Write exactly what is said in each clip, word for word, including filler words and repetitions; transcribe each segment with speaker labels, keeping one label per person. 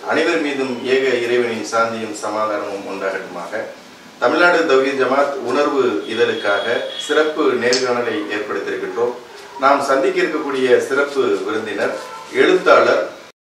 Speaker 1: அனைவர் மீதும் ஏக இறைவனின் சாந்தியும் சமாதானமும் உண்டாகட்டுமாக. தமிழ்நாடு தௌஹீத் ஜமாத் உணர்வு இதழுக்காக சிறப்பு நேர்காணலை ஏற்படுத்தியிருக்கின்றோம். நாம் சந்திக்க இருக்கக்கூடிய சிறப்பு விருந்தினர் எழுத்தாளர்.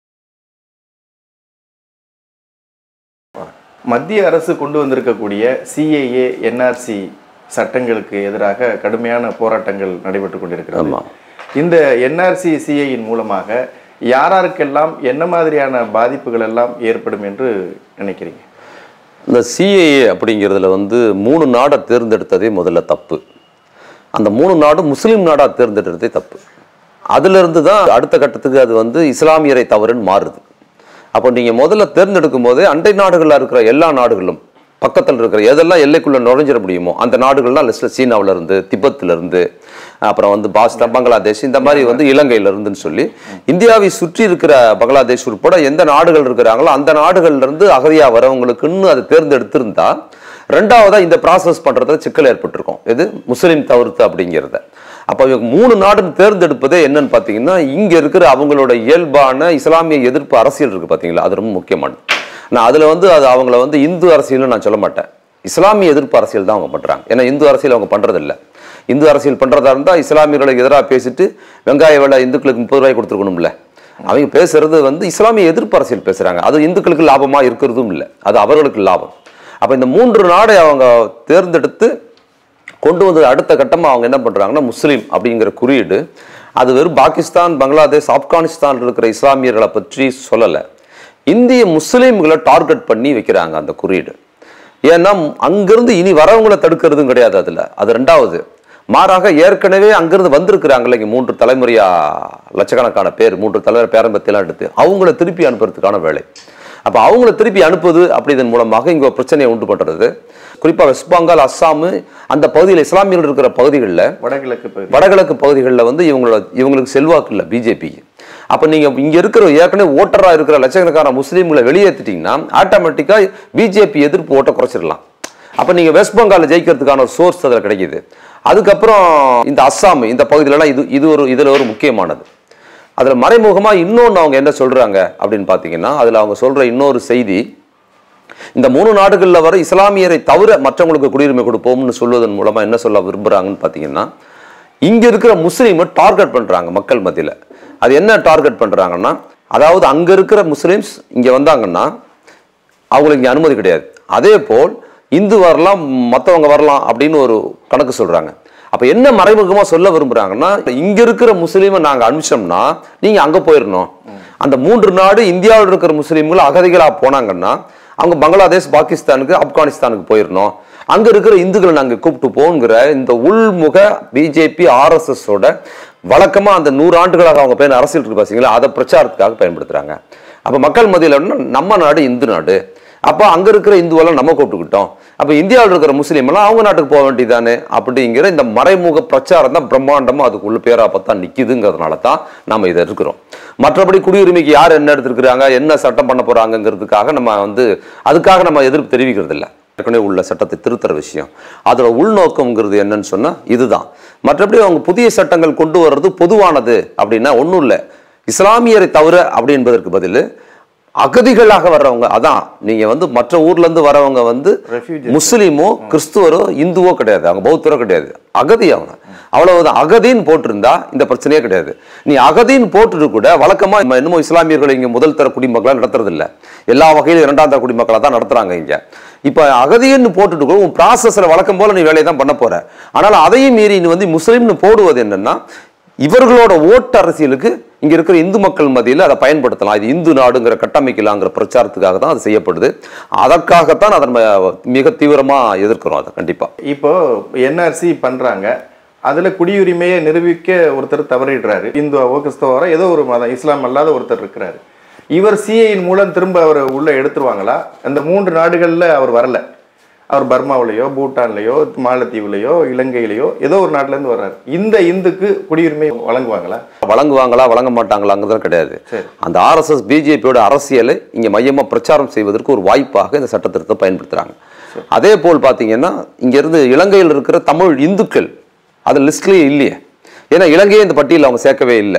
Speaker 1: மத்திய அரசு கொண்டு வந்திருக்கக்கூடிய சிஏஏ என்ஆர்சி சட்டங்களுக்கு எதிராக கடுமையான போராட்டங்கள் நடைபெற்று கொண்டிருக்கிறது. இந்த என்ஆர்சி சிஏயின் மூலமாக யாராருக்கெல்லாம் என்ன மாதிரியான பாதிப்புகள் எல்லாம் ஏற்படும் என்று நினைக்கிறீங்க?
Speaker 2: இந்த சிஏஏ அப்படிங்கிறதுல வந்து மூணு நாடை தேர்ந்தெடுத்ததே முதல்ல தப்பு. அந்த மூணு நாடு முஸ்லீம் நாடாக தேர்ந்தெடுத்ததே தப்பு. அதிலிருந்து தான் அடுத்த கட்டத்துக்கு அது வந்து இஸ்லாமியரை தவறுன்னு மாறுது. அப்போ நீங்கள் முதல்ல தேர்ந்தெடுக்கும் போதே அண்டை நாடுகளில் இருக்கிற எல்லா நாடுகளும் பக்கத்தில் இருக்கிற எதெல்லாம் எல்லைக்குள்ளே நுழைஞ்சிட முடியுமோ அந்த நாடுகள்லாம் லிஸ்ட்டில் சீனாவிலேருந்து, திபெத்திலேருந்து, அப்புறம் வந்து பாஸ்டா, பங்களாதேஷ், இந்த மாதிரி வந்து இலங்கையிலேருந்துன்னு சொல்லி இந்தியாவை சுற்றி இருக்கிற பங்களாதேஷ் உட்பட எந்த நாடுகள் இருக்கிறாங்களோ அந்த நாடுகள்லேருந்து அகதியாக வரவங்களுக்குன்னு அதை தேர்ந்தெடுத்திருந்தா ரெண்டாவதாக இந்த ப்ராசஸ் பண்ணுறதுல சிக்கல் ஏற்பட்டிருக்கும். இது முஸ்லீம் தவிர்த்து அப்படிங்கிறத. அப்போ இவங்க மூணு நாடுன்னு தேர்ந்தெடுப்பதே என்னன்னு பார்த்தீங்கன்னா, இங்கே இருக்கிற அவங்களோட இயல்பான இஸ்லாமிய எதிர்ப்பு அரசியல் இருக்குது பார்த்தீங்களா, அது ரொம்ப முக்கியமானது. நான் அதில் வந்து அது அவங்கள வந்து இந்து அரசியல்னு நான் சொல்ல மாட்டேன், இஸ்லாமிய எதிர்ப்பு அரசியல் தான் அவங்க பண்ணுறாங்க. ஏன்னா இந்து அரசியல் அவங்க பண்ணுறதில்ல. இந்து அரசியல் பண்ணுறதா இருந்தால் இஸ்லாமியர்களுக்கு எதிராக பேசிட்டு வெங்காய விலை இந்துக்களுக்கு முப்பது ரூபாய் கொடுத்துருக்கணும்ல. அவங்க பேசுறது வந்து இஸ்லாமிய எதிர்ப்பு அரசியல் பேசுகிறாங்க. அது இந்துக்களுக்கு லாபமாக இருக்கிறதும் இல்லை, அது அவர்களுக்கு லாபம். அப்போ இந்த மூன்று நாடை அவங்க தேர்ந்தெடுத்து கொண்டு வந்து அடுத்த கட்டமாக அவங்க என்ன பண்ணுறாங்கன்னா, முஸ்லீம் அப்படிங்கிற குறியீடு அது வெறும் பாகிஸ்தான், பங்களாதேஷ், ஆப்கானிஸ்தான் இருக்கிற இஸ்லாமியர்களை பற்றி சொல்லலை, இந்திய முஸ்லீம்களை டார்கெட் பண்ணி வைக்கிறாங்க அந்த குறியீடு. ஏன்னா அங்கிருந்து இனி வரவங்களை தடுக்கிறதும் கிடையாது அதில். அது ரெண்டாவது. மாறாக ஏற்கனவே அங்கிருந்து வந்திருக்கிறாங்களே இங்கே மூன்று தலைமுறையா லட்சக்கணக்கான பேர், மூன்று தலைமுறை பேரம்பத்தியெல்லாம் எடுத்து அவங்கள திருப்பி அனுப்புறதுக்கான வேலை. அப்போ அவங்கள திருப்பி அனுப்புவது அப்படி இதன் மூலமாக இங்கே பிரச்சனையை உண்டு பண்ணுறது. குறிப்பாக வெஸ்ட் பெங்கால், அஸ்ஸாமு அந்த பகுதியில் இஸ்லாமியர்கள் இருக்கிற பகுதிகளில், வடகிழக்கு வடகிழக்கு பகுதிகளில் வந்து இவங்களோட இவங்களுக்கு செல்வாக்கு இல்லை பிஜேபிக்கு. அப்போ நீங்கள் இங்கே இருக்கிற ஏற்கனவே ஓட்டராக இருக்கிற லட்சக்கணக்கான முஸ்லீம்களை வெளியேற்றிட்டீங்கன்னா ஆட்டோமேட்டிக்காக பிஜேபி எதிர்ப்பு ஓட்ட குறைச்சிடலாம். அப்போ நீங்கள் வெஸ்ட் பெங்காலில் ஜெயிக்கிறதுக்கான ஒரு சோர்ஸ் அதில் கிடைக்கிது. அதுக்கப்புறம் இந்த அஸ்ஸாம் இந்த பகுதியிலலாம் இது இது ஒரு இதில் ஒரு முக்கியமானது. அதில் மறைமுகமாக இன்னொன்று அவங்க என்ன சொல்கிறாங்க அப்படின்னு பார்த்தீங்கன்னா, அதில் அவங்க சொல்கிற இன்னொரு செய்தி, இந்த மூணு நாடுகளில் வர இஸ்லாமியரை தவிர மற்றவங்களுக்கு குடியுரிமை கொடுப்போம்னு சொல்வதன் மூலமாக என்ன சொல்ல விரும்புகிறாங்கன்னு பார்த்தீங்கன்னா, இங்கே இருக்கிற முஸ்லீமை டார்கெட் பண்ணுறாங்க மக்கள் மத்தியில். அது என்ன டார்கெட் பண்ணுறாங்கன்னா, அதாவது அங்கே இருக்கிற முஸ்லீம்ஸ் இங்கே வந்தாங்கன்னா அவங்களுக்கு இங்கே அனுமதி கிடையாது, அதே போல் இந்து வரலாம் மற்றவங்க வரலாம் அப்படின்னு ஒரு கணக்கு சொல்கிறாங்க. அப்போ என்ன மறைமுகமாக சொல்ல விரும்புகிறாங்கன்னா, இங்கே இருக்கிற முஸ்லீமை நாங்கள் அனுப்பிச்சோம்னா நீங்கள் அங்கே போயிடணும். அந்த மூன்று நாடு இந்தியாவில் இருக்கிற முஸ்லீம்கள் அகதிகளாக போனாங்கன்னா அவங்க பங்களாதேஷ், பாகிஸ்தானுக்கு, ஆப்கானிஸ்தானுக்கு போயிடணும். அங்கே இருக்கிற இந்துக்களை நாங்கள் கூப்பிட்டு போங்கிற இந்த உள்முக பிஜேபி ஆர்எஸ்எஸோட வழக்கமாக அந்த நூறு ஆண்டுகளாக அவங்க பயன் அரசியல் இருக்கு பார்த்தீங்களா, அதை பிரச்சாரத்துக்காக பயன்படுத்துகிறாங்க. அப்போ மக்கள் மத்தியில் நம்ம நாடு இந்து நாடு, அப்போ அங்கே இருக்கிற இந்துவெல்லாம் நம்ம கூப்பிட்டுக்கிட்டோம், அப்போ இந்தியாவில் இருக்கிற முஸ்லீம் எல்லாம் அவங்க நாட்டுக்கு போக வேண்டியதானே அப்படிங்கிற இந்த மறைமுக பிரச்சாரம் தான் பிரம்மாண்டமாக அதுக்குள்ள பேரா பார்த்தா நிற்கிதுங்கிறதுனால தான் நம்ம இதை இருக்கிறோம். மற்றபடி குடியுரிமைக்கு யார் என்ன எடுத்துருக்குறாங்க, என்ன சட்டம் பண்ண போகிறாங்கிறதுக்காக நம்ம வந்து அதுக்காக நம்ம எதிர்ப்பு தெரிவிக்கிறது இல்லை. ஏற்கனவே உள்ள சட்டத்தை திருத்துற விஷயம், அதோட உள்நோக்கம்ங்கிறது என்னன்னு சொன்னால் இதுதான். மற்றபடி அவங்க புதிய சட்டங்கள் கொண்டு வர்றது பொதுவானது அப்படின்னா ஒன்றும் இல்லை. இஸ்லாமியரை தவிர அப்படி என்பதற்கு பதில் அகதிகளாக வர்றவங்க, அதான் நீங்கள் வந்து மற்ற ஊர்லேருந்து வரவங்க வந்து முஸ்லீமோ கிறிஸ்துவரோ இந்துவோ கிடையாது, அவங்க பௌத்தரோ கிடையாது, அகதி அவங்க, அவ்வளவுதான். அகதின்னு போட்டிருந்தா இந்த பிரச்சனையே கிடையாது. நீ அகதின்னு போட்டுட்டு கூட வழக்கமாக இன்னமும் இஸ்லாமியர்களை இங்கே முதல் தர குடிமக்களாக நடத்துறது இல்லை, எல்லா வகையிலும் இரண்டாம் தர குடிமக்களாக தான் நடத்துகிறாங்க இங்கே. இப்போ அகதின்னு போட்டுட்டு கூட உன் ப்ராசஸில் வழக்கம் போல் நீ வேலையை தான் பண்ண போகிற. ஆனால் அதையும் மீறி நீ வந்து முஸ்லீம்னு போடுவது என்னன்னா, இவர்களோட ஓட்டு அரசியலுக்கு இங்க இருக்கிற இந்து மக்கள் மத்தியில் அதை பயன்படுத்தலாம், இது இந்து நாடுங்கிற கட்டமைக்கலாங்கிற பிரச்சாரத்துக்காக தான் அது செய்யப்படுது. அதற்காகத்தான் அதை நம்ம மிக தீவிரமா எதிர்க்கிறோம். அதை கண்டிப்பா
Speaker 1: இப்போ என்ஆர்சி பண்றாங்க, அதுல குடியுரிமையை நிரூபிக்க ஒருத்தர் தவறிடுறாரு, இந்துவோ கிறிஸ்தவரோ ஏதோ ஒரு மதம், இஸ்லாம் அல்லாத ஒருத்தர் இருக்கிறாரு. இவர் சிஏயின் மூலம் திரும்ப அவர் உள்ள எடுத்துருவாங்களா? அந்த மூன்று நாடுகள்ல அவர் வரல, அவர் பர்மாவிலையோ பூட்டான்லையோ மாலத்தீவுலையோ இலங்கையிலையோ ஏதோ ஒரு நாட்டுல இருந்து வர்றாரு, இந்த இந்துக்கு குடியுரிமை வழங்குவாங்களா?
Speaker 2: வழங்குவாங்களா வழங்க மாட்டாங்களாங்கிறது கிடையாது. அந்த ஆர்எஸ்எஸ் பிஜேபியோட அரசியலை இங்க மையமா பிரச்சாரம் செய்வதற்கு ஒரு வாய்ப்பாக இந்த சட்டத்திருத்தத்தை பயன்படுத்துறாங்க. அதே போல் பாத்தீங்கன்னா இங்க இருந்து இலங்கையில் இருக்கிற தமிழ் இந்துக்கள் அது லிஸ்ட்லயே இல்லையே, ஏன்னா இலங்கையை இந்த பட்டியலில் அவங்க சேர்க்கவே இல்லை.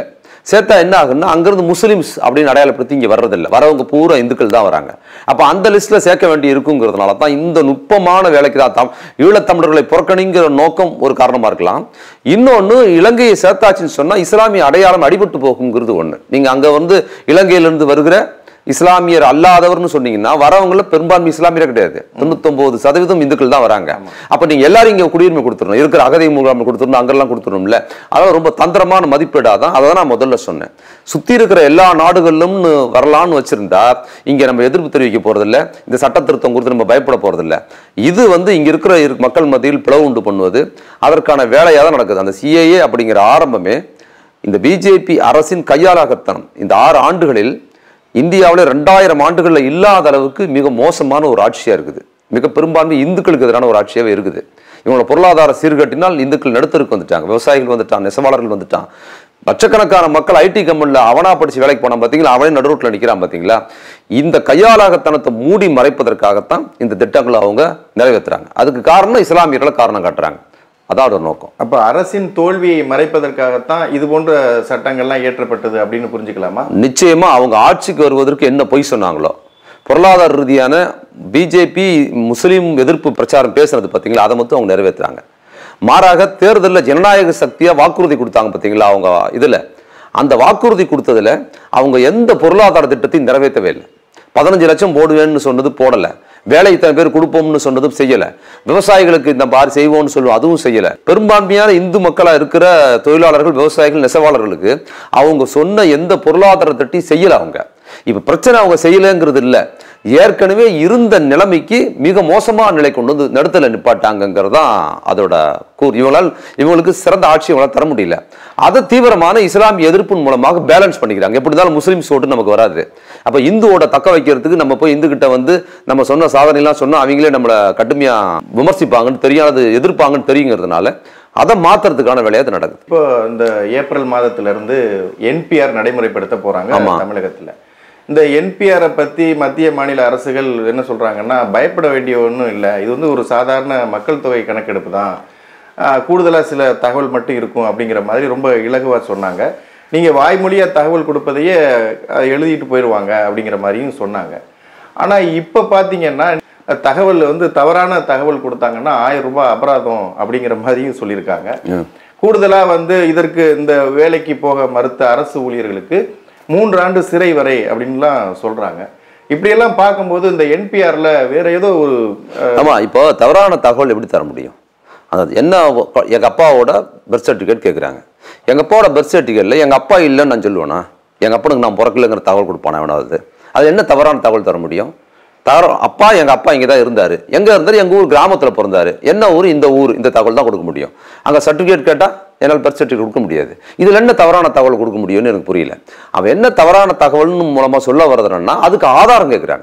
Speaker 2: சேர்த்தா என்ன ஆகுன்னா அங்கிருந்து முஸ்லிம்ஸ் அப்படின்னு அடையாளப்படுத்தி இங்கே வர்றதில்லை, வரவங்க பூரா இந்துக்கள் தான் வராங்க. அப்போ அந்த லிஸ்ட்டில் சேர்க்க வேண்டி இருக்குங்கிறதுனால தான் இந்த நுட்பமான வேலைக்கு தான் தம் ஈழத்தமிழர்களை புறக்கணிங்கிற நோக்கம் ஒரு காரணமாக இருக்கலாம். இன்னொன்று, இலங்கையை சேர்த்தாச்சுன்னு சொன்னால் இஸ்லாமிய அடையாளம் அடிபட்டு போகுங்கிறது ஒன்று. நீங்கள் அங்கே வந்து இலங்கையிலிருந்து வருகிற இஸ்லாமியர் அல்லாதவர்னு சொன்னீங்கன்னா வரவங்கள பெரும்பான்மை இஸ்லாமியர் கிடையாது, தொண்ணூத்தொன்பது சதவீதம் இந்துக்கள் தான் வராங்க. அப்ப நீங்க எல்லாரும் இங்க குடியுரிமை கொடுத்துடணும், இருக்கிற அகதி முகாம் கொடுத்துடணும், அங்கெல்லாம் கொடுத்துடணும்ல. அதாவது ரொம்ப தந்திரமான மதிப்பீடாதான். அதை தான் நான் முதல்ல சொன்னேன். சுத்தி இருக்கிற எல்லா நாடுகளிலும் வரலான்னு வச்சிருந்தா இங்க நம்ம எதிர்ப்பு தெரிவிக்க போறதில்ல, இந்த சட்ட திருத்தம் கொடுத்து நம்ம பயப்பட போறதில்ல. இது வந்து இங்க இருக்கிற மக்கள் மத்தியில் பிளவு உண்டு பண்ணுவது, அதற்கான வேலையாக தான் நடக்குது. அந்த சிஏஏ அப்படிங்கிற ஆரம்பமே இந்த பிஜேபி அரசின் கையாளாகத்தனம். இந்த ஆறு ஆண்டுகளில் இந்தியாவில் ரெண்டாயிரம் ஆண்டுகளில் இல்லாத அளவுக்கு மிக மோசமான ஒரு ஆட்சியாக இருக்குது. மிக பெரும்பான்மை இந்துக்களுக்கு எதிரான ஒரு ஆட்சியாகவே இருக்குது. இவங்களோட பொருளாதார சீர்கட்டினால் இந்துக்கள் நடுத்தருக்கு வந்துட்டாங்க, விவசாயிகள் வந்துட்டான், நெசவாளர்கள் வந்துட்டான். லட்சக்கணக்கான மக்கள் ஐடி கம்பெனியில் அவனா படிச்சு வேலைக்கு போனான் பார்த்தீங்களா, அவனே நடுரோட்டில் நிற்கிறான் பார்த்தீங்களா. இந்த கையாளாகத்தனத்தை மூடி மறைப்பதற்காகத்தான் இந்த திட்டங்களை அவங்க நிறைவேற்றுறாங்க. அதுக்கு காரணம் இஸ்லாமியர்களை காரணம் காட்டுறாங்க. அதான் ஒரு நோக்கம்.
Speaker 1: அப்ப அரசின் தோல்வியை மறைப்பதற்காகத்தான் இது போன்ற சட்டங்கள்லாம் இயற்றப்பட்டது அப்படின்னு புரிஞ்சுக்கலாமா?
Speaker 2: நிச்சயமா அவங்க ஆட்சிக்கு வருவதற்கு என்ன பொய் சொன்னாங்களோ, பொருளாதார ரீதியான பிஜேபி முஸ்லீம் எதிர்ப்பு பிரச்சாரம் பேசுறது பார்த்தீங்களா, அதை மட்டும் அவங்க நிறைவேற்றுறாங்க. மாறாக தேர்தலில் ஜனநாயக சக்தியா வாக்குறுதி கொடுத்தாங்க பார்த்தீங்களா அவங்க இதுல, அந்த வாக்குறுதி கொடுத்ததுல அவங்க எந்த பொருளாதார திட்டத்தையும் நிறைவேற்றவே இல்லை. பதினஞ்சு லட்சம் போடுவேன்னு சொன்னது போடல, வேலை இத்தனை பேர் கொடுப்போம்னு சொன்னதும் செய்யல, விவசாயிகளுக்கு இந்த மாதிரி செய்வோம்னு சொல்லுவோம் அதுவும் செய்யல. பெரும்பான்மையான இந்து மக்களா இருக்கிற தொழிலாளர்கள், விவசாயிகள், நெசவாளர்களுக்கு அவங்க சொன்ன எந்த பொருளாதார திட்டம் செய்யல. அவங்க இப்ப பிரச்சனை அவங்க செய்யலங்கிறது இல்லை, ஏற்கனவே இருந்த நிலைமைக்கு மிக மோசமான நிலை கொண்டு வந்து நடுத்தல நிப்பாட்டாங்கிறதான் அதோட கூர். இவங்களால் இவங்களுக்கு சிறந்த ஆட்சி இவங்களால் தர முடியல. அதை தீவிரமான இஸ்லாமிய எதிர்ப்பின் மூலமாக பேலன்ஸ் பண்ணிக்கிறாங்க. எப்படி இருந்தாலும் முஸ்லீம்ஸ் ஓட்டு நமக்கு வராது, அப்ப இந்துவோட தக்க வைக்கிறதுக்கு நம்ம போய் இந்து கிட்ட வந்து நம்ம சொன்ன சாதனை எல்லாம் சொன்னா அவங்களே நம்மளை கடுமையா விமர்சிப்பாங்கன்னு தெரியாது, எதிர்ப்பாங்கன்னு தெரியுங்கிறதுனால அதை மாத்துறதுக்கான வேலையை நடக்குது.
Speaker 1: இப்போ இந்த ஏப்ரல் மாதத்துல இருந்து என்பிஆர் நடைமுறைப்படுத்த போறாங்க தமிழகத்துல. இந்த என்பிஆரை பற்றி மத்திய மாநில அரசுகள் என்ன சொல்கிறாங்கன்னா, பயப்பட வேண்டிய ஒன்றும் இல்லை, இது வந்து ஒரு சாதாரண மக்கள் தொகை கணக்கெடுப்பு தான், கூடுதலாக சில தகவல் மட்டும் இருக்கும் அப்படிங்கிற மாதிரி ரொம்ப இலகுவாக சொன்னாங்க. நீங்கள் வாய்மொழியாக தகவல் கொடுப்பதையே எழுதிட்டு போயிடுவாங்க அப்படிங்கிற மாதிரியும் சொன்னாங்க. ஆனால் இப்போ பார்த்தீங்கன்னா தகவல் வந்து தவறான தகவல் கொடுத்தாங்கன்னா ஆயிரம் ரூபாய் அபராதம் அப்படிங்கிற மாதிரியும் சொல்லியிருக்காங்க. கூடுதலாக வந்து இதற்கு இந்த வேலைக்கு போக மறுத்த அரசு ஊழியர்களுக்கு மூன்று ஆண்டு சிறை வரை அப்படின்லாம் சொல்றாங்க. இப்படியெல்லாம் பார்க்கும்போது இந்த என்பிஆர்ல வேற ஏதோ ஒரு
Speaker 2: ஆமா, இப்போ தவறான தகவல் எப்படி தர முடியும்? அதாவது என்ன, எங்க அப்பாவோட பர்த் சர்டிஃபிகேட் கேட்குறாங்க, எங்க அப்பாவோட பர்த் சர்டிஃபிகேட்ல எங்க அப்பா இல்லைன்னு நான் சொல்லுவேனா? எங்க அப்பனுக்கு நான் பிறக்கலைங்கிற தகவல் கொடுப்பானா வேணாவது? அது என்ன தவறான தகவல் தர முடியும்? தவற அப்பா எங்க அப்பா இங்கே தான் இருந்தாரு, எங்க இருந்தாரு, எங்க ஊர் கிராமத்தில் பிறந்தாரு, என்ன ஊர், இந்த ஊர், இந்த தகவல் தான் கொடுக்க முடியும். அங்கே சர்டிஃபிகேட் கேட்டால் என்னால் பர்த் சர்டிஃபிகேட் கொடுக்க முடியாது. இதில் என்ன தவறான தகவல் கொடுக்க முடியும்னு எனக்கு புரியல. அவன் என்ன தவறான தகவல்னு மூலமாக சொல்ல வர்றதுன்னா அதுக்கு ஆதாரம் கேட்குறாங்க.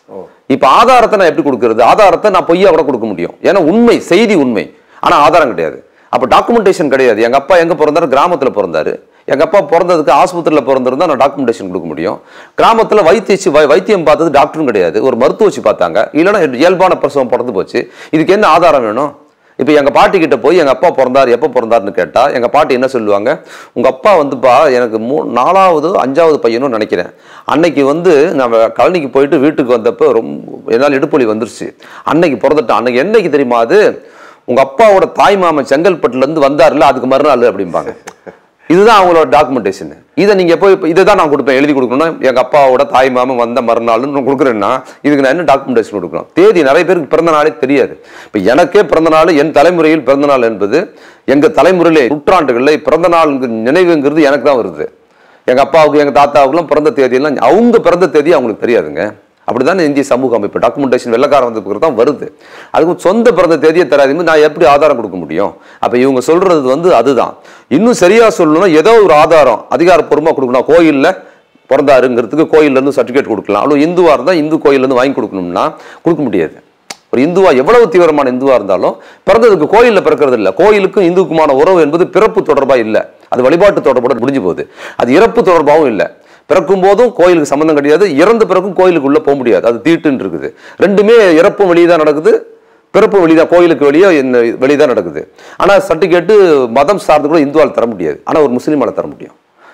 Speaker 2: இப்போ ஆதாரத்தை நான் எப்படி கொடுக்கறது? ஆதாரத்தை நான் பொய்யா கூட கொடுக்க முடியும், ஏன்னா உண்மை செய்தி உண்மை, ஆனால் ஆதாரம் கிடையாது. அப்போ டாக்குமெண்டேஷன் கிடையாது. எங்கள் அப்பா எங்கே பிறந்தாரு, கிராமத்தில் பிறந்தாரு, எங்கள் அப்பா பிறந்ததுக்கு ஆஸ்பத்திரியில் பிறந்திருந்தா நான் டாக்குமெண்டேஷன் கொடுக்க முடியும். கிராமத்தில் வைத்தியச்சு வைத்தியம் பார்த்தது டாக்டரும் கிடையாது, ஒரு மருத்துவ வச்சு பார்த்தாங்க, இல்லைன்னா இயல்பான பிரசவம் பிறந்து போச்சு, இதுக்கு என்ன ஆதாரம் வேணும்? இப்போ எங்கள் பாட்டி கிட்ட போய் எங்கள் அப்பா பிறந்தார் எப்போ பிறந்தாருன்னு கேட்டால் எங்கள் பாட்டி என்ன சொல்லுவாங்க, உங்கள் அப்பா வந்துப்பா எனக்கு மூ நாலாவது அஞ்சாவது பையனும் நினைக்கிறேன், அன்னைக்கு வந்து நம்ம கழனிக்கு போயிட்டு வீட்டுக்கு வந்தப்போ ரொம்ப என்னால் இடுப்பொலி வந்துருச்சு, அன்னைக்கு பிறந்துட்டான், அன்னைக்கு என்னைக்கு தெரியுமா அது, உங்கள் அப்பாவோட தாய் மாமன் செங்கல்பட்டுலேருந்து வந்தார்ல அதுக்கு மறுநாள் அப்படிம்பாங்க. இதுதான் அவங்களோட டாக்குமெண்டேஷன். இதை நீங்கள் போய் இதை தான் நான் கொடுப்பேன், எழுதி கொடுக்கணும்னா எங்கள் அப்பாவோட தாய் மாமன் வந்த மறுநாள்னு நான் கொடுக்குறேன்னா இதுக்கு நான் என்ன டாக்குமெண்டேஷன் கொடுக்கணும்? தேதி நிறைய பேருக்கு பிறந்த நாளே தெரியாது. இப்போ எனக்கே பிறந்த நாள், என் தலைமுறையில் பிறந்த நாள் என்பது எங்கள் தலைமுறையிலே நூற்றாண்டுகளில் பிறந்த நாள் நினைவுங்கிறது எனக்கு தான் வருது. எங்கள் அப்பாவுக்கு எங்கள் தாத்தாவுக்குலாம் பிறந்த தேதியெல்லாம் அவங்க பிறந்த தேதி அவங்களுக்கு தெரியாதுங்க. அப்படிதான் இந்திய சமூக அமைப்பு டாக்குமெண்டேஷன் வெள்ளக்காரன் வந்ததுக்கு தான் வருது. அதுக்கு சொந்த பிறந்த தேதியை தராது, நான் எப்படி ஆதாரம் கொடுக்க முடியும்? அப்ப இவங்க சொல்றது வந்து அதுதான். இன்னும் சரியா சொல்லணும்னா ஏதோ ஒரு ஆதாரம் அதிகாரப்பூர்வமா கொடுக்கணும். கோயில்ல பிறந்தாருங்கிறதுக்கு கோயில்ல இருந்து சர்டிபிகேட் கொடுக்கலாம். அவ்வளவு இந்துவா இருந்தா இந்து கோயில்ல இருந்து வாங்கி கொடுக்கணும்னா கொடுக்க முடியாது. ஒரு இந்துவா எவ்வளவு தீவிரமான இந்துவா இருந்தாலும் பிறந்ததுக்கு கோயில்ல பிறக்கிறது இல்லை. கோயிலுக்கும் இந்துக்குமான உறவு என்பது பிறப்பு தொடர்பா இல்லை, அது வழிபாட்டு தொடர்போட முடிஞ்சு போகுது. அது இறப்பு தொடர்பாகவும் இல்லை. பிறக்கும் போதும் கோயிலுக்கு சம்பந்தம் கிடையாது, இறந்த பிறக்கும் கோயிலுக்குள்ள போக முடியாது, அது தீட்டுன்னு இருக்குது. ரெண்டுமே இறப்பும் வெளியே நடக்குது, பிறப்பும் வெளிதான், கோயிலுக்கு வெளியே வெளியே தான் நடக்குது. ஆனால் சர்டிஃபிகேட்டு மதம் சார்ந்து கூட இந்துவால் தர முடியாது, ஆனால் ஒரு முஸ்லீமால தர முடியும்.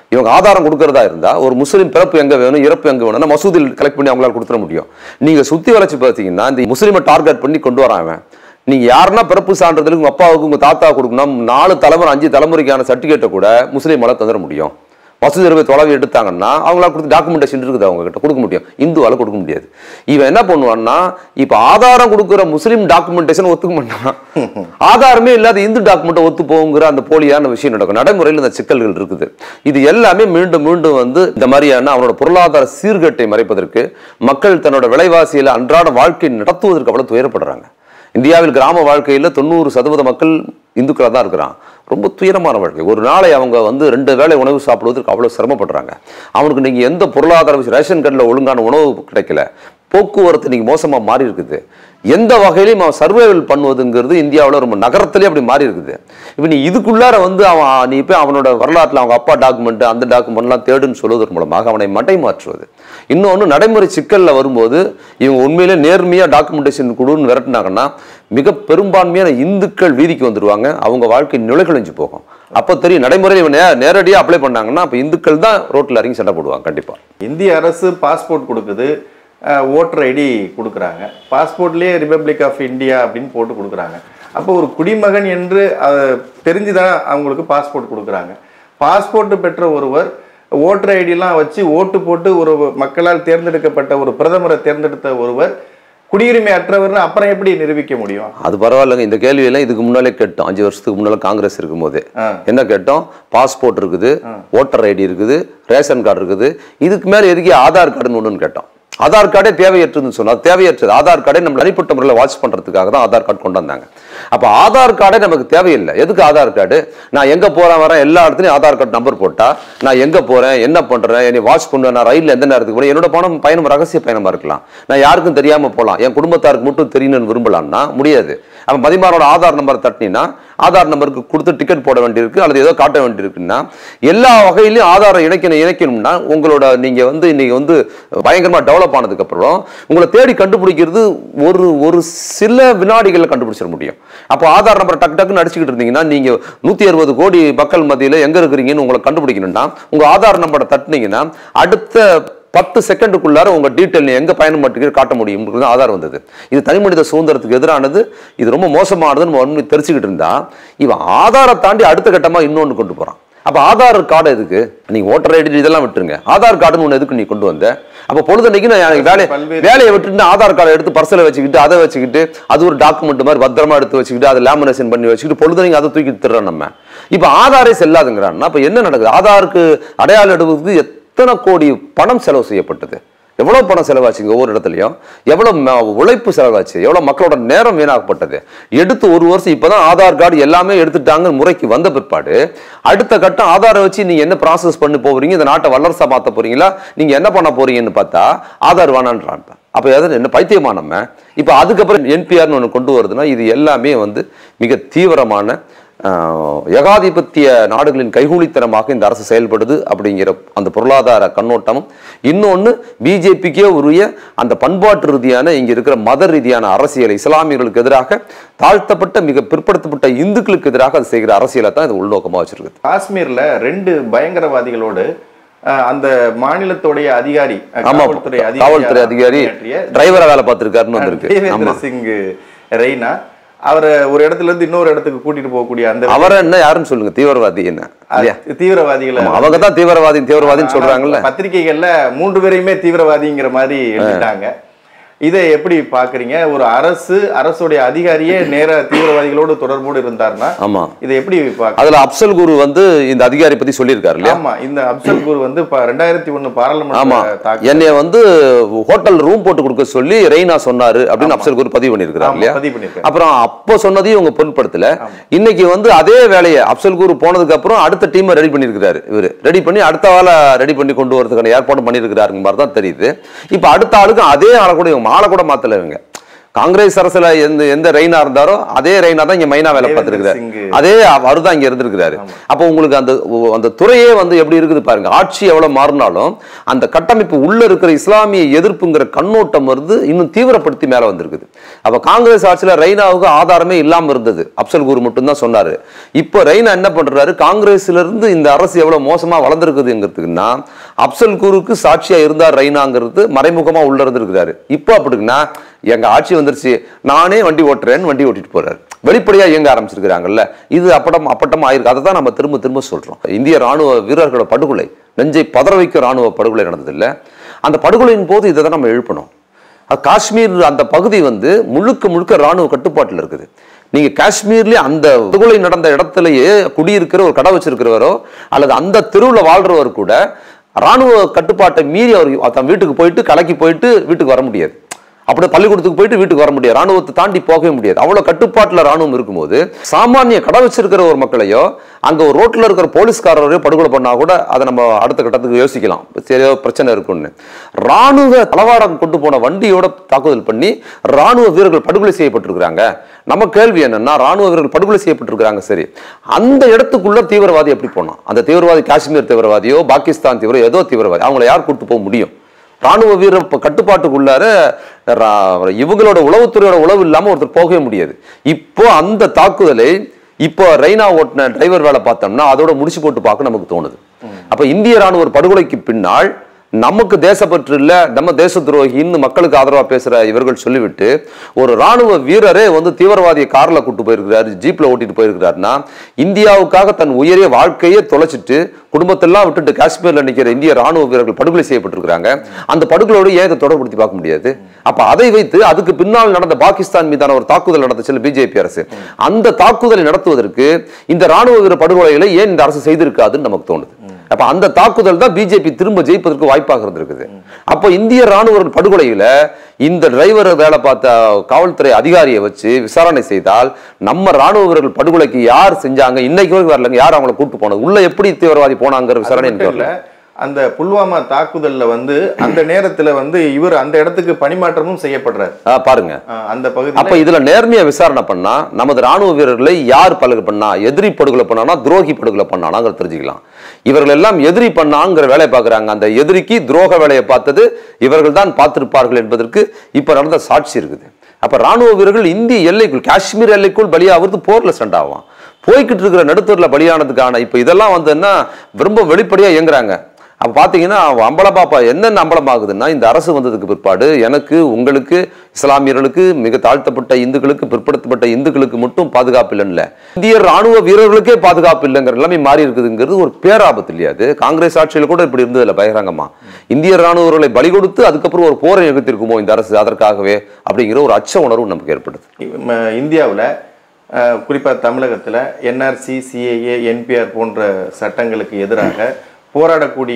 Speaker 2: இவங்க ஆதாரம் கொடுக்கறதா இருந்தா ஒரு முஸ்லீம் பிறப்பு எங்க வேணும் இறப்பு எங்க வேணும்னா மசூதியில் கலெக்ட் பண்ணி அவங்களால கொடுத்துட முடியும். நீங்க சுத்தி வளைச்சு பார்த்தீங்கன்னா இந்த முஸ்லீமை டார்கெட் பண்ணி கொண்டு வராங்க. நீங்க யாருன்னா பிறப்பு சான்றிதழ் உங்க அப்பாவுக்கு உங்க தாத்தா கொடுக்கணும், நாலு தலைமுறை அஞ்சு தலைமுறைக்கான சர்டிஃபிகேட்டை கூட முஸ்லீமால தந்துட முடியும். மசூதி போய் தொலைவி எடுத்தாங்கன்னா அவங்களா கொடுத்து டாக்குமெண்டேஷன் இருக்குது அவங்க கிட்ட கொடுக்க முடியும், இந்துவால கொடுக்க முடியாது. இவன் என்ன பண்ணுவான்னா இப்ப ஆதாரம் கொடுக்குற முஸ்லீம் டாக்குமெண்டேஷன் ஒத்துக்க மாட்டான், ஆதாரமே இல்லாத இந்து டாக்குமெண்ட் ஒத்து போங்கிற அந்த போலியான விஷயம் நடக்கும். நடைமுறையில் இந்த சிக்கல்கள் இருக்குது. இது எல்லாமே மீண்டும் மீண்டும் வந்து இந்த மாதிரியான அவனோட பொருளாதார சீர்கேட்டை மறைப்பதற்கு மக்கள் தன்னோட விலைவாசியில அன்றாட வாழ்க்கை நடத்துவதற்கு அவ்வளவு துயரப்படுறாங்க. இந்தியாவில் கிராம வாழ்க்கையில் தொண்ணூறு சதவீத மக்கள் இந்துக்களாக தான் இருக்கிறான். ரொம்ப துயரமான வாழ்க்கை. ஒரு நாளை அவங்க வந்து ரெண்டு வேளை உணவு சாப்பிடுவதற்கு அவ்வளோ சிரமப்படுறாங்க. அவனுக்கு நீங்கள் எந்த பொருளாதார ரேஷன் கார்டில் ஒழுங்கான உணவு கிடைக்கல, போக்குவரத்து நீங்கள் மோசமாக மாறி இருக்குது, எந்த வகையிலையும் அவன் சர்வைவல் பண்ணுவதுங்கிறது இந்தியாவில் ரொம்ப நகரத்திலே அப்படி மாறி இருக்குது. இப்போ நீ இதுக்குள்ளார வந்து அவன் நீ இப்போ அவனோட வரலாற்றில் அவங்க அப்பா டாக்குமெண்ட் அந்த டாக்குமெண்ட்லாம் தேடுன்னு சொல்வதன் மூலமாக அவனை மட்டை மாற்றுவது. இன்னொன்று நடைமுறை சிக்கலில் வரும்போது இவங்க உண்மையிலே நேர்மையாக டாக்குமெண்டேஷன் கொடுன்னு விரட்டினாங்கன்னா மிக பெரும்பான்மையான இந்துக்கள் வீதிக்கு வந்துடுவாங்க, அவங்க வாழ்க்கை நிலைகுலைஞ்சு போகும். அப்போ தெரியும் நடைமுறையில் இவன் நே நேரடியாக அப்ளை பண்ணாங்கன்னா அப்போ இந்துக்கள் தான் ரோட்டில் இறங்கி சண்டை போடுவாங்க. கண்டிப்பாக
Speaker 1: இந்திய அரசு பாஸ்போர்ட் கொடுக்குது, ஓட்டர் ஐடி கொடுக்குறாங்க, பாஸ்போர்ட்லேயே ரிப்பப்ளிக் ஆஃப் இந்தியா அப்படின்னு போட்டு கொடுக்குறாங்க. அப்போ ஒரு குடிமகன் என்று தெரிஞ்சுதான் அவங்களுக்கு பாஸ்போர்ட் கொடுக்குறாங்க. பாஸ்போர்ட் பெற்ற ஒருவர் ஓட்டர் ஐடியெல்லாம் வச்சு ஓட்டு போட்டு ஒரு மக்களால் தேர்ந்தெடுக்கப்பட்ட ஒரு பிரதமரை தேர்ந்தெடுத்த ஒருவர் குடியுரிமை அற்றவர்னு அப்புறம் எப்படி நிரூபிக்க முடியும்?
Speaker 2: அது பரவாயில்லைங்க. இந்த கேள்வியெல்லாம் இதுக்கு முன்னாலே கேட்டோம். அஞ்சு வருஷத்துக்கு முன்னால காங்கிரஸ் இருக்கும் போது என்ன கேட்டோம்? பாஸ்போர்ட் இருக்குது, ஓட்டர் ஐடி இருக்குது, ரேஷன் கார்டு இருக்குது, இதுக்கு மேல எதுக்கு ஆதார் கார்டுன்னு ஒண்ணுன்னு கேட்டோம். ஆதார் கார்டே தேவையற்றதுன்னு சொன்னா தேவையற்றது. ஆதார் கார்டை நம்ம தனிப்பட்ட முறையில் வாட்ச் பண்றதுக்காக தான் ஆதார் கார்டு கொண்டு வந்தாங்க. அப்ப ஆதார் கார்டே நமக்கு தேவையில்லை. எதுக்கு ஆதார் கார்டு? நான் எங்க போறேன் வரேன் எல்லா இடத்துலயும் ஆதார் கார்டு நம்பர் போட்டா நான் எங்க போறேன் என்ன பண்றேன் என்னை வாட்ச் பண்ணுவேன், நான் ரயில்ல எந்த நேரத்துக்கு போறேன், என்னோட பணம் பயணம் ரகசிய பயணமா இருக்கலாம், நான் யாருக்கும் தெரியாம போகலாம், என் குடும்பத்தாருக்கு மட்டும் தெரியணும்னு விரும்பலாம்னா முடியாது. அப்ப மதிமாரோட ஆதார் நம்பர் தட்டினா ஆதார் நம்பருக்கு கொடுத்து டிக்கெட் போட வேண்டியிருக்கு அல்லது ஏதோ காட்ட வேண்டியிருக்குன்னா எல்லா வகையிலையும் ஆதாரம் இணைக்கணும் இணைக்கணும்னா உங்களோட நீங்க வந்து இன்னைக்கு வந்து பயங்கரமா டெவலப் ஆனதுக்கு அப்புறம் உங்களை தேடி கண்டுபிடிக்கிறது ஒரு ஒரு சில வினாடிகளை கண்டுபிடிச்சிட முடியும். அப்போ ஆதார் நம்பர் டக்கு டக்குன்னு அடிச்சுக்கிட்டு இருந்தீங்கன்னா நீங்க நூத்தி அறுபது கோடி மக்கள் மத்தியில எங்க இருக்கிறீங்கன்னு உங்களை கண்டுபிடிக்கணும்னா உங்க ஆதார் நம்பரை தட்டினீங்கன்னா அடுத்த பத்து செகண்டுக்குள்ளார உங்க டீட்டெயில் எங்க பயணம் மட்டும் காட்ட முடியும் ஆதார் வந்தது. இது தனி மனித சுதந்திரத்துக்கு எதிரானது, இது ரொம்ப மோசமானதுன்னு உண்மை தெரிஞ்சுக்கிட்டு இருந்தா இவன் ஆதாரை தாண்டி அடுத்த கட்டமா இன்னொன்று கொண்டு போறான். அப்ப ஆதார் கார்டு எதுக்கு? நீங்க ஓட்டர் ஐடி இதெல்லாம் விட்டுருங்க, ஆதார் கார்டுன்னு ஒன்று எதுக்கு நீ கொண்டு வந்த? அப்ப பொழுதுனைக்கு நான் வேலை வேலையை விட்டுட்டு ஆதார் கார்டை எடுத்து பர்சலை வச்சுக்கிட்டு அதை வச்சுக்கிட்டு அது ஒரு டாக்குமெண்ட் மாதிரி பத்திரமா எடுத்து வச்சுக்கிட்டு அதை லேமினேஷன் பண்ணி வச்சுக்கிட்டு பொழுதுனைக்கு அதை தூக்கிட்டு தர்றோம் நம்ம. இப்ப ஆதாரே செல்லாதுங்கிறான்னா அப்ப என்ன நடக்குது? ஆதாருக்கு அடையாளம் எடுக்கிறதுக்கு எத்தனை கோடி பணம் செலவு செய்யப்பட்டது, எவ்வளவு பணம் செலவாச்சுங்க ஒவ்வொரு இடத்துலையும், எவ்வளவு உழைப்பு செலவாச்சு, எவ்வளவு மக்களோட நேரம் வீணாக்கப்பட்டது. எடுத்து ஒரு வருஷம் இப்பதான் ஆதார் கார்டு எல்லாமே எடுத்துட்டாங்க முறைக்கு வந்த பிற்பாடு அடுத்த கட்டம் ஆதாரை வச்சு நீங்க என்ன ப்ராசஸ் பண்ணி போறீங்க, இந்த நாட்டை வல்லரசா மாத்த போறீங்களா, நீங்க என்ன பண்ண போறீங்கன்னு பார்த்தா ஆதார் வேணான்றான். அப்ப எதாவது என்ன பைத்தியமா நம்ம? இப்ப அதுக்கப்புறம் என்பிஆர்னு ஒண்ணு கொண்டு வருதுன்னா இது எல்லாமே வந்து மிக தீவிரமான ஏகாதிபத்திய நாடுகளின் கைகூலித்தனமாக இந்த அரசு செயல்படுது அப்படிங்கிற அந்த பொருளாதார கண்ணோட்டமும், இன்னொன்று பிஜேபிக்கே உரிய அந்த பண்பாட்டு ரீதியான இங்க இருக்கிற மத ரீதியான அரசியல் இஸ்லாமியர்களுக்கு எதிராக தாழ்த்தப்பட்ட மிக பிற்படுத்தப்பட்ட இந்துக்களுக்கு எதிராக அது செய்கிற அரசியலை தான் இது உள்நோக்கமா வச்சிருக்கு.
Speaker 1: காஷ்மீர்ல ரெண்டு பயங்கரவாதிகளோடு அந்த மாநிலத்துடைய அதிகாரி
Speaker 2: காவல்துறை அதிகாரி டிரைவரா வேலை பார்த்திருக்காருன்னு வந்திருக்கு
Speaker 1: சிங் ரெய்னா, அவரை ஒரு இடத்துல இருந்து இன்னொரு இடத்துக்கு கூட்டிட்டு போகக்கூடிய அந்த
Speaker 2: அவரை என்ன யாருன்னு சொல்லுங்க, தீவிரவாதி என்ன?
Speaker 1: தீவிரவாதிகளை
Speaker 2: அவங்க தான் தீவிரவாதி தீவிரவாதின்னு சொல்றாங்கல்ல.
Speaker 1: பத்திரிகைகள்ல மூன்று பேரையுமே தீவிரவாதிங்கிற மாதிரி எழுதிட்டாங்க. இதை எப்படி பாக்குறீங்க? ஒரு அரசு அரசுடைய அதிகாரியே நேர தீவிரவாதிகளோடு தொடர்போடு இருந்தாருன்னா
Speaker 2: ஆமா
Speaker 1: இதை எப்படி பாக்க?
Speaker 2: அதுல அப்சல் குரு வந்து இந்த அதிகாரி பத்தி சொல்லியிருக்காரு இல்லையா?
Speaker 1: ஆமா, இந்த அப்சல் குரு வந்து ரெண்டாயிரத்தி ஒண்ணு பாராளுமன்ற
Speaker 2: என்னைய வந்து ஹோட்டல் ரூம் போட்டு கொடுக்க சொல்லி ரெய்னா சொன்னாரு அப்படின்னு அப்சல் குரு பதிவு பண்ணிருக்காரு இல்லையா? அப்புறம் அப்போ சொன்னதையும் உங்க பொருட்படுத்தல. இன்னைக்கு வந்து அதே வேலையை அப்சல் குரு போனதுக்கு அப்புறம் அடுத்த டீமை ரெடி பண்ணிருக்காரு. இவரு ரெடி பண்ணி அடுத்த வேலை ரெடி பண்ணி கொண்டு வரதுக்கான ஏற்பாடு பண்ணிருக்கிறாருங்க மாதிரி தான் தெரியுது. இப்ப அடுத்த ஆளுக்கு அதே ஆளை கூட ஆளை கூட மாத்தல இவங்க. காங்கிரஸ் அரசுல எந்த எந்த ரெய்னா இருந்தாரோ அதே ரெய்னா தான் இங்க மைனா வேலை பார்த்திருக்கிறாரு, அதே அவர் தான் இங்க இருந்திருக்கிறாரு. அப்போ உங்களுக்கு அந்த அந்த துறையே வந்து எப்படி இருக்குது பாருங்க. ஆட்சி எவ்வளவு மாறினாலும் அந்த கட்டமைப்பு உள்ள இருக்கிற இஸ்லாமிய எதிர்ப்புங்கிற கண்ணோட்டம் வந்து இன்னும் தீவிரப்படுத்தி மேல வந்திருக்குது. அப்ப காங்கிரஸ் ஆட்சியில ரெய்னாவுக்கு ஆதாரமே இல்லாம இருந்தது, அப்சல் குரு மட்டும் தான் சொன்னாரு. இப்போ ரெய்னா என்ன பண்றாரு, காங்கிரஸ்ல இருந்து இந்த அரசு எவ்வளவு மோசமா வளர்ந்துருக்குதுங்கிறதுக்குன்னா அப்சல் குருக்கு சாட்சியா இருந்தார் ரெய்னாங்கிறது மறைமுகமா உள்ள இருந்திருக்கிறாரு. இப்போ அப்படின்னா எங்க ஆட்சி வந்துருச்சு, நானே வண்டி ஓட்டுறேன்னு வண்டி ஓட்டிட்டு போறாரு, வெளிப்படையா இயங்க ஆரம்பிச்சிருக்கிறாங்கல்ல. இது அப்படம் அப்பட்டம் ஆயிருக்கு. அதை தான் நம்ம திரும்ப திரும்ப சொல்றோம். இந்திய ராணுவ வீரர்களோட படுகொலை, நெஞ்சை பதற வைக்க ராணுவ படுகொலை நடந்தது இல்லை, அந்த படுகொலையின் போது இதை தான் நம்ம எழுப்பணும். காஷ்மீர் அந்த பகுதி வந்து முழுக்க முழுக்க ராணுவ கட்டுப்பாட்டில் இருக்குது. நீங்க காஷ்மீர்லயே அந்த படுகொலை நடந்த இடத்துலயே குடியிருக்கிற ஒரு கடை வச்சிருக்கிறவரோ அல்லது அந்த தெருவில் வாழ்றவர் கூட ராணுவ கட்டுப்பாட்டை மீறி அவர் தன் வீட்டுக்கு போயிட்டு கலக்கி போயிட்டு வீட்டுக்கு வர முடியாது. அப்படி பள்ளிக்கூடத்துக்கு போயிட்டு வீட்டுக்கு வர முடியாது, ராணுவத்தை தாண்டி போகவே முடியாது. அவ்வளவு கட்டுப்பாட்டுல ராணுவம் இருக்கும்போது சாமானிய கடை வச்சிருக்கிற ஒரு மக்களையோ அங்க ஒரு ரோட்ல இருக்கிற போலீஸ்காரரையோ படுகொலை பண்ணா கூட அதை நம்ம அடுத்த கட்டத்துக்கு யோசிக்கலாம், சரியோ பிரச்சனை இருக்குன்னு. ராணுவ தளவாடம் கொண்டு போன வண்டியோட தாக்குதல் பண்ணி ராணுவ வீரர்கள் படுகொலை செய்யப்பட்டிருக்கிறாங்க. நம்ம கேள்வி என்னன்னா, ராணுவ வீரர்கள் படுகொலை செய்யப்பட்டிருக்கிறாங்க, சரி, அந்த இடத்துக்குள்ள தீவிரவாதி எப்படி போனா? அந்த தீவிரவாதி காஷ்மீர் தீவிரவாதியோ பாகிஸ்தான் தீவிர ஏதோ தீவிரவாதி, அவங்களை யார் கூட்டு போக முடியும்? ராணுவ வீரர் கட்டுப்பாட்டுக்குள்ளார இவங்களோட உளவுத்துறையோட உளவு இல்லாம ஒருத்தர் போகவே முடியாது. இப்போ அந்த தாக்குதலை இப்போ ரெய்னா ஓட்டின டிரைவர் வேலை பார்த்தோம்னா அதோட முடிச்சு போட்டு பார்க்க நமக்கு தோணுது. அப்ப இந்திய ராணுவ படுகொலைக்கு பின்னால் நமக்கு தேசப்பற்று இல்ல, நம்ம தேச துரோகின்னு மக்களுக்கு ஆதரவா பேசுற இவர்கள் சொல்லிவிட்டு ஒரு ராணுவ வீரரே வந்து தீவிரவாதியை கார்ல கூட்டு போயிருக்கிறாரு, ஜீப்ல ஓட்டிட்டு போயிருக்கிறாருன்னா இந்தியாவுக்காக தன் உயரிய வாழ்க்கையே தொலைச்சிட்டு குடும்பத்தெல்லாம் விட்டுட்டு காஷ்மீர்ல நிக்கிற இந்திய ராணுவ வீரர்கள் படுகொலை செய்யப்பட்டிருக்கிறாங்க. அந்த படுகொலோடு ஏன் இதை தொடர்படுத்தி பார்க்க முடியாது? அப்ப அதை வைத்து அதுக்கு பின்னால் நடந்த பாகிஸ்தான் மீதான ஒரு தாக்குதல் நடந்துச்சு பிஜேபி அரசு, அந்த தாக்குதலை நடத்துவதற்கு இந்த ராணுவ வீர படுகொலைகளை ஏன் இந்த அரசு செய்திருக்காதுன்னு நமக்கு தோணுது. அப்ப அந்த தாக்குதல் தான் பிஜேபி திரும்ப ஜெயிப்பதற்கு வாய்ப்பாக இருந்திருக்குது. அப்ப இந்திய ராணுவ படுகொலையில இந்த டிரைவர் வேலை பார்த்த காவல்துறை அதிகாரியை வச்சு விசாரணை செய்தால் நம்ம ராணுவ வீரர்கள் படுகொலைக்கு யார் செஞ்சாங்க, இன்னைக்கு வரைக்கும் வரலங்க, யார் அவங்களை கூட்டு போனது, உள்ள எப்படி தீவிரவாதி போனாங்கிற விசாரணை.
Speaker 1: அந்த புல்வாமா தாக்குதல்ல வந்து அந்த நேரத்துல வந்து இவர் அந்த இடத்துக்கு பணிமாற்றமும் செய்யப்படுறாரு
Speaker 2: பாருங்க
Speaker 1: அந்த பகுதி.
Speaker 2: அப்ப இதுல நேர்மையா விசாரணை பண்ணா நமது ராணுவ வீரர்களை யார் படுகொலை பண்ணா, எதிரி படுகொலை பண்ணானா துரோகி படுகொலை பண்ணானாங்கிற தெரிஞ்சுக்கலாம். இவர்கள் எல்லாம் எதிரி பண்ணாங்கிற வேலையை பார்க்கிறாங்க, அந்த எதிரிக்கு துரோக வேலையை பார்த்தது இவர்கள் தான் பார்த்திருப்பார்கள் என்பதற்கு இப்ப நடந்த சாட்சி இருக்குது. அப்ப ராணுவ வீரர்கள் இந்திய எல்லைக்குள் காஷ்மீர் எல்லைக்குள் பலியாவது போர்ல ஸ்டண்ட் ஆகும், போய்கிட்டு இருக்கிற நடுத்தூர்ல பலியானதுக்கான இப்ப இதெல்லாம் வந்து என்ன ரொம்ப வெளிப்படையா இயங்குறாங்க. அப்ப பாத்தீங்கன்னா அம்பலப்பாப்பா என்னென்ன அம்பலம் ஆகுதுன்னா, இந்த அரசு வந்ததுக்கு பிற்பாடு எனக்கு உங்களுக்கு இஸ்லாமியர்களுக்கு மிக தாழ்த்தப்பட்ட இந்துக்களுக்கு பிற்படுத்தப்பட்ட இந்துக்களுக்கு மட்டும் பாதுகாப்பு இல்லைன்னு இந்திய ராணுவ வீரர்களுக்கே பாதுகாப்பு இல்லைங்கிற எல்லாமே மாறி இருக்குதுங்கிறது ஒரு பேராபத்து இல்லையா? அது காங்கிரஸ் ஆட்சியில் கூட இப்படி இருந்தது இல்லை பகிரங்கமா. இந்திய ராணுவர்களை பலி கொடுத்து அதுக்கப்புறம் ஒரு போரை நிகழ்த்திருக்குமோ இந்த அரசு அதற்காகவே அப்படிங்கிற ஒரு அச்ச உணர்வு நமக்கு ஏற்படுது.
Speaker 1: இந்தியாவில் குறிப்பாக தமிழகத்தில் என்ஆர்சி சிஏஏ என்பிஆர் போன்ற சட்டங்களுக்கு எதிராக போராடக்கூடிய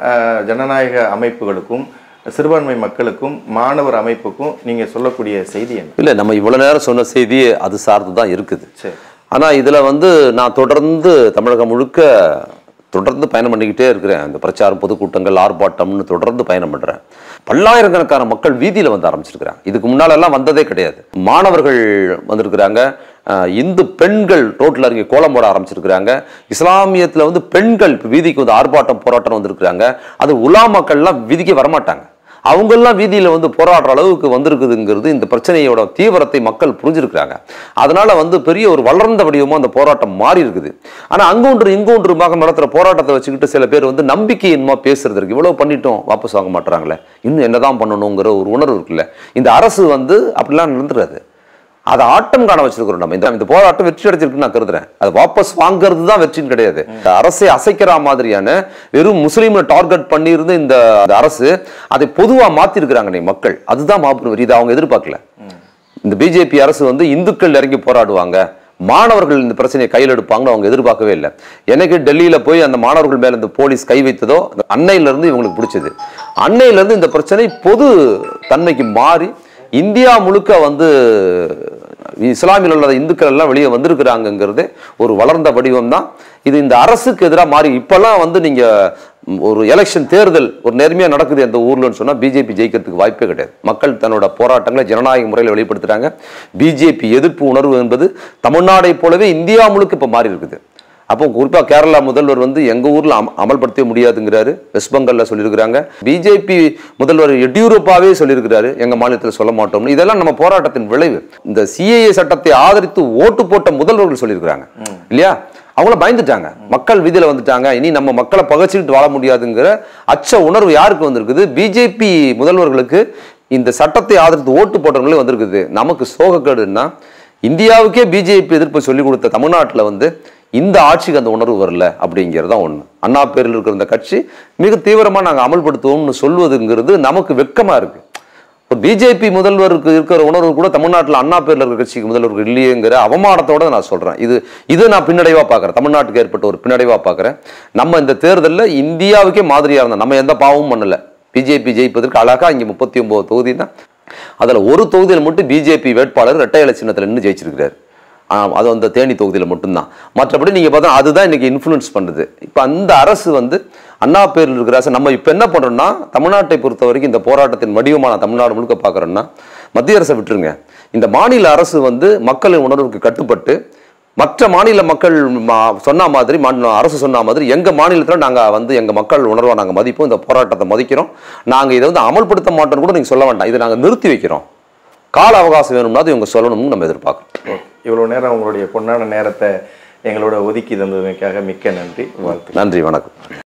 Speaker 1: ஜனநாயக அமைப்புகளுக்கும் சிறுபான்மை மக்களுக்கும் மாணவர் அமைப்புக்கும் நீங்க சொல்லக்கூடிய செய்தி என்ன?
Speaker 2: இல்லை, நம்ம இவ்வளவு நேரம் சொன்ன செய்தி அது சார்ந்து தான் இருக்குது. ஆனா இதுல வந்து நான் தொடர்ந்து தமிழகம் முழுக்க தொடர்ந்து பயணம் பண்ணிக்கிட்டே இருக்கிறேன். அந்த பிரச்சாரம் பொதுக்கூட்டங்கள் ஆர்ப்பாட்டம்னு தொடர்ந்து பயணம் பண்றேன். பல்லாயிரக்கணக்கான மக்கள் வீதியில வந்து ஆரம்பிச்சிருக்கிறாங்க. இதுக்கு முன்னால எல்லாம் வந்ததே கிடையாது. மாணவர்கள் வந்திருக்கிறாங்க, இந்து பெண்கள் ரோட்ல இறங்கி கோலம் போட ஆரம்பிச்சிருக்கிறாங்க, இஸ்லாமியத்துல வந்து பெண்கள் வீதிக்கு வந்து ஆர்ப்பாட்டம் போராட்டம் வந்திருக்கிறாங்க. அது உலாமாக்கள்லாம் வீதிக்கு வரமாட்டாங்க, அவங்கெல்லாம் வீதியில வந்து போராடுற அளவுக்கு வந்திருக்குதுங்கிறது இந்த பிரச்சனையோட தீவிரத்தை மக்கள் புரிஞ்சிருக்கிறாங்க. அதனால வந்து பெரிய ஒரு வளர்ந்த வடிவமா அந்த போராட்டம் மாறி இருக்குது. ஆனா அங்கொன்று இங்கொன்றுமாக நடத்துற போராட்டத்தை வச்சுக்கிட்டு சில பேர் வந்து நம்பிக்கையின்மா பேசுறது இருக்கு. இவ்வளவு பண்ணிட்டோம் வாபஸ் வாங்க மாட்டாங்களே, இன்னும் என்னதான் பண்ணணுங்கிற ஒரு உணர்வு இருக்குல்ல. இந்த அரசு வந்து அப்படிலாம் நடந்துறாது, அதை ஆட்டம் காண வச்சிருக்கிறோம். நம்ம இந்த போராட்டம் வெற்றி அடைச்சிருக்குன்னு நான் கருதுறேன். அது வாபஸ் வாங்குறது தான் வெற்றின்னு கிடையாது. அரசை அசைக்கிற மாதிரியான வெறும் முஸ்லீம்ல டார்கெட் பண்ணியிருந்து இந்த அரசு அதை பொதுவா மாத்தி இருக்கிறாங்க மக்கள். அதுதான் மாபெரும் வெற்றி. இதை அவங்க எதிர்பார்க்கல. இந்த பிஜேபி அரசு வந்து இந்துக்கள் இறங்கி போராடுவாங்க, மாணவர்கள் இந்த பிரச்சனையை கையில் எடுப்பாங்கன்னு அவங்க எதிர்பார்க்கவே இல்லை. எனக்கு டெல்லியில போய் அந்த மாணவர்கள் மேல இந்த போலீஸ் கை வைத்ததோ அன்னையில இருந்து இவங்களுக்கு பிடிச்சது. அன்னையில இருந்து இந்த பிரச்சனை பொது தன்மைக்கு மாறி இந்தியா முழுக்க வந்து இஸ்லாமியில் உள்ள இந்துக்கள் எல்லாம் வெளியே வந்திருக்கிறாங்கிறது ஒரு வளர்ந்த வடிவம் தான் இது. இந்த அரசுக்கு எதிராக மாறி இப்பெல்லாம் வந்து நீங்க ஒரு எலெக்ஷன் தேர்தல் ஒரு நேர்மையா நடக்குது அந்த ஊர்லன்னு சொன்னா பிஜேபி ஜெயிக்கிறதுக்கு வாய்ப்பே கிடையாது. மக்கள் தன்னோட போராட்டங்களை ஜனநாயக முறையில் வெளிப்படுத்துறாங்க. பிஜேபி எதிர்ப்பு உணர்வு என்பது தமிழ்நாடை போலவே இந்தியா முழுக்க இப்ப மாறி இருக்குது. அப்போ குறிப்பா கேரளா முதல்வர் வந்து எங்க ஊர்ல அமல்படுத்த முடியாதுங்கிறாரு. வெஸ்ட் பெங்கால்ல சொல்லியிருக்கிறாங்க. பிஜேபி முதல்வர் எடியூரப்பாவே சொல்லியிருக்கிறாரு எங்க மாநிலத்தில் சொல்ல மாட்டோம்னு. இதெல்லாம் நம்ம போராட்டத்தின் விளைவு. இந்த சிஏஏ சட்டத்தை ஆதரித்து ஓட்டு போட்ட முதல்வர்கள் சொல்லியிருக்கிறாங்க இல்லையா? அவங்கள பயந்துட்டாங்க. மக்கள் வீதியில வந்துட்டாங்க. இனி நம்ம மக்களை பகச்சிட்டு வாழ முடியாதுங்கிற அச்ச உணர்வு யாருக்கு வந்திருக்குது? பிஜேபி முதல்வர்களுக்கு இந்த சட்டத்தை ஆதரித்து ஓட்டு போட்டவங்களே வந்திருக்குது. நமக்கு சோகக்கேடுன்னா இந்தியாவுக்கே பிஜேபி எதிர்ப்பு சொல்லிக் கொடுத்த தமிழ்நாட்டில் வந்து இந்த ஆட்சிக்கு அந்த உணர்வு வரல அப்படிங்கிறது தான் ஒன்று. அண்ணா பேரில் இருக்கிற இந்த கட்சி மிக தீவிரமாக நாங்கள் அமல்படுத்துவோம்னு சொல்வதுங்கிறது நமக்கு வெட்கமா இருக்கு. ஒரு பிஜேபி முதல்வருக்கு இருக்கிற உணர்வு கூட தமிழ்நாட்டில் அண்ணா பேரில் இருக்கிற கட்சிக்கு முதல்வருக்கு இல்லையேங்கிற அவமானத்தோட நான் சொல்றேன். இது இது நான் பின்னடைவா பார்க்குறேன். தமிழ்நாட்டுக்கு ஏற்பட்ட ஒரு பின்னடைவா பார்க்குறேன். நம்ம இந்த தேர்தலில் இந்தியாவுக்கே மாதிரியா இருந்தோம். நம்ம எந்த பாவமும் பண்ணல. பிஜேபி ஜெயிப்பதற்கு அழகா இங்கே முப்பத்தி ஒன்பது தொகுதி தான். அதில் ஒரு தொகுதியில் மட்டும் பிஜேபி வேட்பாளர் இரட்டை இலை சின்னத்தில் நின்று ஜெயிச்சிருக்கிறார். அது அந்த தேனி தொகுதியில் மட்டும்தான். மற்றபடி நீங்கள் பார்த்தா அதுதான் இன்னைக்கு இன்ஃப்ளூயன்ஸ் பண்ணுது. இப்போ அந்த அரசு வந்து அண்ணா பேரில் இருக்கிற அரசு நம்ம இப்போ என்ன பண்ணுறோம்னா தமிழ்நாட்டை பொறுத்த வரைக்கும் இந்த போராட்டத்தின் வடிவமான தமிழ்நாடு முழுக்க பார்க்குறோன்னா மத்திய அரசை விட்டுருங்க. இந்த மாநில அரசு வந்து மக்களின் உணர்வுக்கு கட்டுப்பட்டு மற்ற மாநில மக்கள் சொன்ன மாதிரி அரசு சொன்ன மாதிரி எங்கள் மாநிலத்தில் நாங்கள் வந்து எங்கள் மக்கள் உணர்வை நாங்கள் மதிப்போம். இந்த போராட்டத்தை மதிக்கிறோம். நாங்கள் இதை வந்து அமல்படுத்த மாட்டோம்னு கூட நீங்கள் சொல்ல வேண்டாம். இதை நாங்கள் நிறுத்தி வைக்கிறோம். கால அவகாசம் வேணும்னா அது இவங்க சொல்லணும்னு நம்ம எதிர்பார்க்குறோம்.
Speaker 1: இவ்வளோ நேரம் உங்களுடைய பொன்னான நேரத்தை எங்களோட ஒதுக்கி தந்ததுக்காக மிக்க நன்றி. வாழ்த்து.
Speaker 2: நன்றி, வணக்கம்.